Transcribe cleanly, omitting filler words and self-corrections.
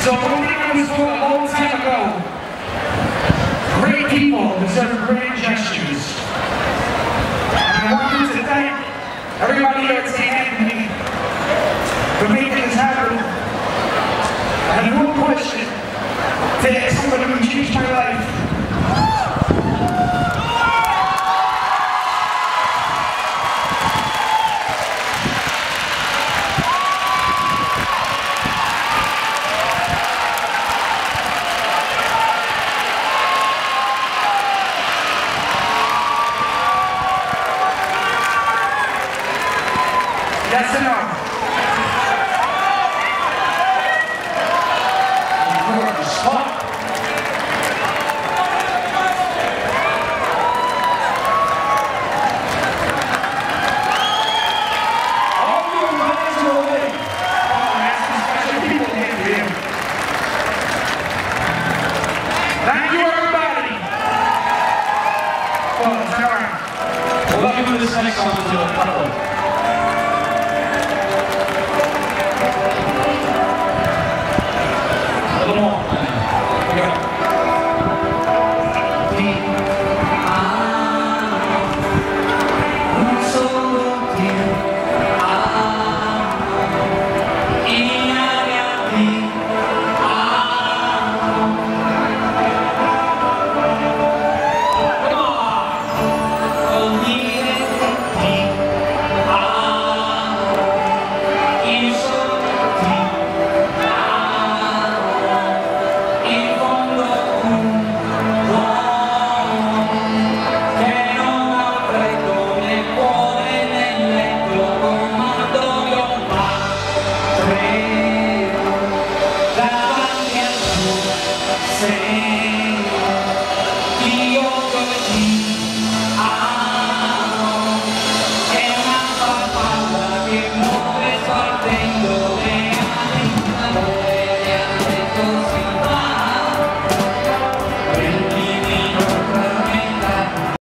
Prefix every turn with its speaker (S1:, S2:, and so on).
S1: So one thing I was told a long time ago, great people deserve great gestures. And I want to thank everybody here at St. Anthony for making this happen. I have no question that somebody who changed my life. Yes or no? You're on the spot. All your minds are away. Oh, that's some special people in here. Thank you, everybody. Oh, turn around.
S2: Well, let me put this next song into a couple.
S3: Say